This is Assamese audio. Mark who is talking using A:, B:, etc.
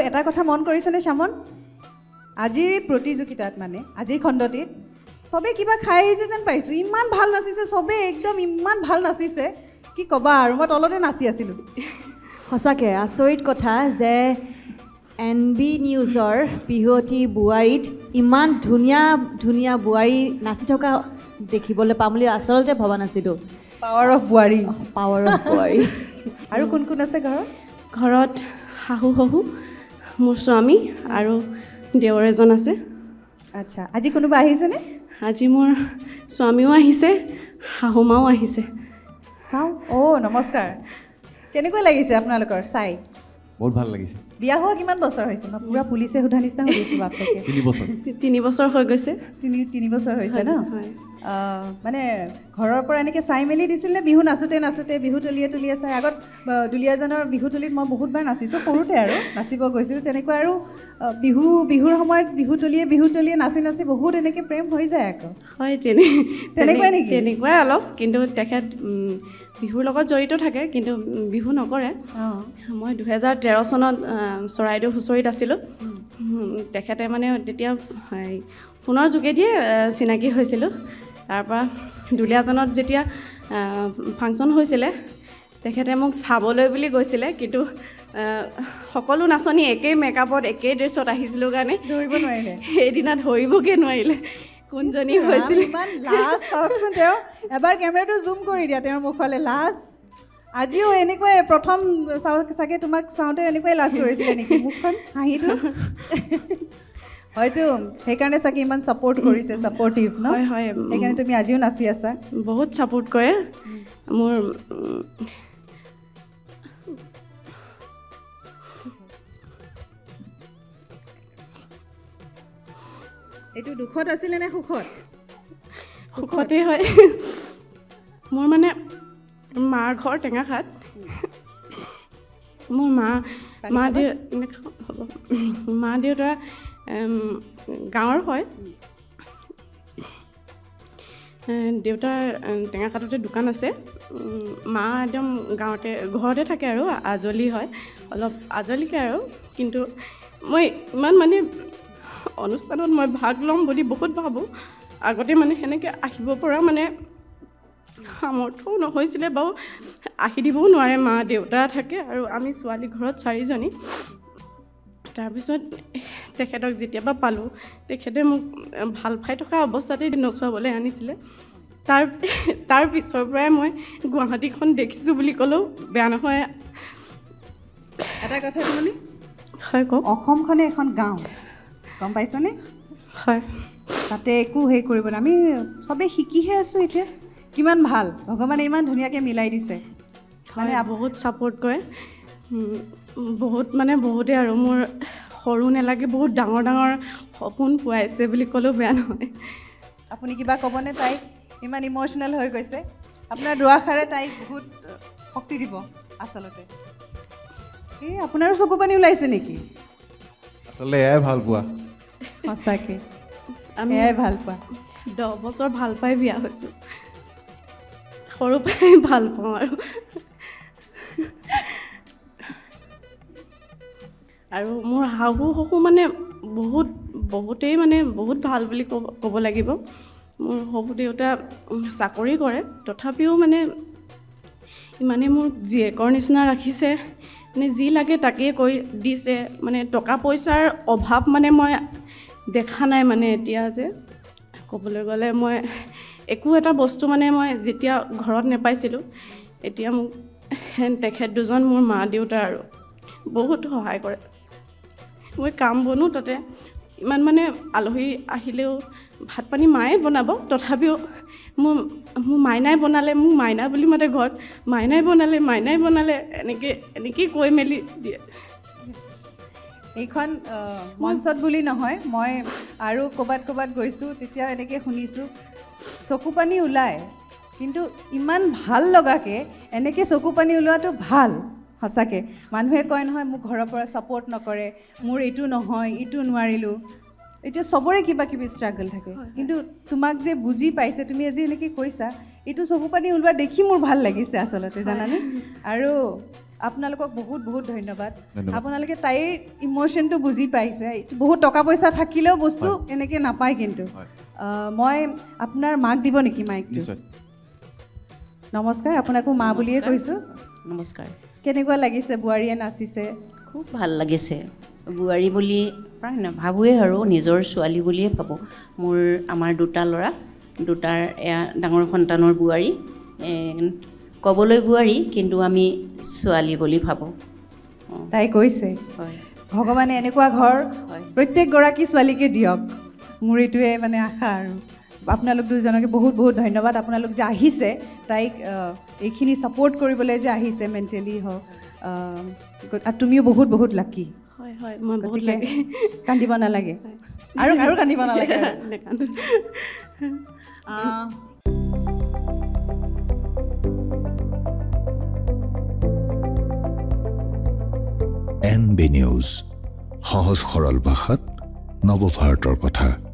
A: এটা কথা মন কৰিছেনে শ্যামন আজিৰ প্ৰতিযোগিতাত মানে আজিৰ খণ্ডটিত সবে কিবা খাই আহিছে যেন পাইছোঁ ইমান ভাল নাচিছে সবে একদম ইমান ভাল নাচিছে কি ক'বা আৰু মই তলতে নাচি আছিলোঁ
B: সঁচাকৈ আচৰিত কথা যে NB নিউজৰ বিহুৱতী বোৱাৰীত ইমান ধুনীয়া ধুনীয়া বোৱাৰী নাচি থকা দেখিবলৈ পাম বুলি আচলতে ভবা নাছিলোঁ
A: পাৱাৰ অফ বোৱাৰী আৰু কোন কোন আছে
C: ঘৰত শাহু শহু মোৰ স্বামী আৰু দেৱৰ এজন আছে
A: আচ্ছা আজি কোনোবা আহিছেনে
C: আজি মোৰ স্বামীও আহিছে শাহুমাও আহিছে
A: চাওঁ নমস্কাৰ কেনেকুৱা লাগিছে আপোনালোকৰ চাই
D: বহুত ভাল লাগিছে
A: বিয়া হোৱা কিমান বছৰ হৈছে মই পুৰা পুলিচে সোধা নিচিনা সুধিছোঁ বাপেকে
C: 3 বছৰ হৈ গৈছে
A: 3 বছৰ হৈছে ন মানে ঘৰৰ পৰা এনেকৈ চাই মেলি দিছিল নে বিহু নাচোঁতে নাচোঁতে বিহু তলিয়ে চাই আগত দুলীয়াজানৰ বিহু তলিত মই বহুতবাৰ নাচিছোঁ সৰুতে আৰু নাচিব গৈছিলোঁ তেনেকুৱা আৰু বিহুৰ সময়ত বিহু তলিয়ে নাচি বহুত এনেকৈ প্ৰেম হৈ যায় আকৌ
C: হয় তেনেকুৱাই অলপ কিন্তু তেখেত বিহুৰ লগত জড়িত থাকে কিন্তু বিহু নকৰে মই 2013 চনত চৰাইদেউ হুঁচৰিত আছিলোঁ তেখেতে মানে তেতিয়া ফোনৰ যোগেদিয়ে চিনাকি হৈছিলোঁ তাৰপৰা দুলীয়াজানত যেতিয়া ফাংচন হৈছিলে তেখেতে মোক চাবলৈ বুলি গৈছিলে কিন্তু সকলো নাচনি একেই মেকআপত একেই ড্ৰেছত আহিছিলোঁ কাৰণে
A: ধৰিব নোৱাৰিলে
C: সেইদিনা ধৰিবগৈ নোৱাৰিলে কোনজনী হৈছিল
A: ইমান লাষ্ট চাওকচোন তেওঁ এবাৰ কেমেৰাটো জুম কৰি দিয়া তেওঁৰ মুখলৈ লাষ্ট আজিও এনেকুৱাই প্ৰথম চাগে তোমাক চাওঁতে এনেকুৱাই লাজ কৰিছিলে নেকি মুখখন হাঁহিটো হয়তো সেইকাৰণে চাগে ইমান ছাপোৰ্ট কৰিছে ছাপোৰ্টিভ ন
C: হয়
A: সেইকাৰণে তুমি আজিও নাচি আছা
C: বহুত ছাপোৰ্ট কৰে মোৰ
A: এইটো দুখত আছিলে নে
C: সুখতে হয় মোৰ মানে মাৰ ঘৰ টেঙাখাট মোৰ মা দেউতা গাঁৱৰ হয় দেউতাৰ টেঙাখাটতে দোকান আছে মা একদম ঘৰতে থাকে আৰু আজলি হয় অলপ আজলিকে আৰু কিন্তু মই ইমান মানে অনুষ্ঠানত মই ভাগ ল'ম বুলি বহুত ভাবোঁ আগতে মানে সেনেকৈ আহিব পৰা মানে সামৰ্থ্যও নহৈছিলে বাৰু আহি দিবও নোৱাৰে মা দেউতা থাকে আৰু আমি ছোৱালী ঘৰত 4জনী তাৰপিছত তেখেতক যেতিয়াবা পালোঁ তেখেতে মোক ভাল পাই থকা অৱস্থাতে নচুৱাবলৈ আনিছিলে তাৰ পিছৰ পৰাই মই গুৱাহাটীখন দেখিছোঁ বুলি ক'লেও বেয়া নহয়
A: এটা কথা মানে
C: হয় কওক
A: অসমখনে এখন গাঁও গম পাইছনে
C: হয়
A: তাতে একো হেৰি কৰিব নাই আমি চবেই শিকিহে আছোঁ এতিয়া কিমান ভাল ভগৱানে ইমান ধুনীয়াকৈ মিলাই দিছে
C: মানে বহুত ছাপোৰ্ট কৰে বহুত মানে বহুতে আৰু মোৰ সৰু নেলাগে বহুত ডাঙৰ সপোন পোৱাইছে বুলি ক'লেও বেয়া নহয়
A: আপুনি কিবা ক'বনে তাইক ইমান ইম'চনেল হৈ গৈছে আপোনাৰ দুআষাৰে তাইক বহুত শক্তি দিব আচলতে এই আপোনাৰো চকু পানী ওলাইছে নেকি
D: আচলতে এয়াই ভাল পোৱা
A: সঁচাকৈ আমি এয়াই ভাল পোৱা
C: 10 বছৰ ভাল পাই বিয়া হৈছোঁ সৰু পৰাই ভাল পাওঁ আৰু মোৰ শাহু শহু মানে বহুতেই মানে বহুত ভাল বুলি ক'ব লাগিব মোৰ শহু দেউতা চাকৰি কৰে তথাপিও মানে ইমানে মোৰ জীয়েকৰ নিচিনা ৰাখিছে মানে যি লাগে তাকেই কৰি দিছে মানে টকা পইচাৰ অভাৱ মানে মই দেখা নাই মানে এতিয়া যে ক'বলৈ গ'লে মই একো এটা বস্তু মানে মই যেতিয়া ঘৰত নেপাইছিলোঁ এতিয়া মোক তেখেত দুজন মোৰ মা দেউতা আৰু বহুত সহায় কৰে মই কাম বনো তাতে ইমান মানে আলহী আহিলেও ভাত পানী মায়ে বনাব তথাপিও মোৰ মাইনাই বনালে মোক মাইনা বুলি মাতে ঘৰত মাইনাই বনালে এনেকৈ কৈ মেলি দিয়ে
A: এইখন মঞ্চত বুলি নহয় মই আৰু ক'ৰবাত গৈছোঁ তেতিয়া এনেকৈ শুনিছোঁ চকু পানী ওলায় কিন্তু ইমান ভাল লগাকৈ এনেকৈ চকু পানী ওলোৱাটো ভাল সঁচাকৈ মানুহে কয় নহয় মোক ঘৰৰ পৰা ছাপোৰ্ট নকৰে মোৰ এইটো নহয় ইটো নোৱাৰিলোঁ এতিয়া চবৰে কিবা কিবি ষ্ট্ৰাগল থাকে কিন্তু তোমাক যে বুজি পাইছে তুমি আজি এনেকৈ কৈছা এইটো চকু পানী ওলোৱা দেখি মোৰ ভাল লাগিছে আচলতে জানানে আৰু আপোনালোকক বহুত বহুত ধন্যবাদ
D: ধন্যবাদ।
A: আপোনালোকে তাইৰ ইম'শ্যনটো বুজি পাইছে বহুত টকা পইচা থাকিলেও বস্তু এনেকৈ নাপায় কিন্তু
D: হয়।
A: মই আপোনাৰ মাক দিব নেকি মাইকটো
D: নিশ্চয়
A: নমস্কাৰ আপোনাকো মা বুলিয়ে কৈছোঁ
E: নমস্কাৰ
A: কেনেকুৱা লাগিছে বোৱাৰীয়ে নাচিছে
E: খুব ভাল লাগিছে বোৱাৰী বুলি প্ৰায় নাভাবোঁৱেই আৰু নিজৰ ছোৱালী বুলিয়ে ভাবোঁ আমাৰ দুটা ল'ৰা দুটাৰ এয়া ডাঙৰ সন্তানৰ বোৱাৰী ক'বলৈ বোৱাৰী কিন্তু আমি ছোৱালী বুলি ভাবোঁ
A: তাই কৈছে
E: হয়
A: ভগৱানে এনেকুৱা ঘৰ
E: হয়।
A: প্ৰত্যেকগৰাকী ছোৱালীকে দিয়ক মোৰ এইটোৱে মানে আশা আৰু আপোনালোক দুজনকে বহুত বহুত ধন্যবাদ আপোনালোক যে আহিছে তাইক এইখিনি ছাপোৰ্ট কৰিবলৈ যে আহিছে মেণ্টেলি হওক আৰু তুমিও বহুত বহুত লাকি
C: হয় হয় মই বহুত
A: গতিকে
C: লাগে
A: কান্দিব নালাগে আৰু আৰু কান্দিব নালাগে আৰু।
C: নেকান্দো।
F: NB নিউজ সহজ সৰল ভাষাত নৱভাৰতৰ কথা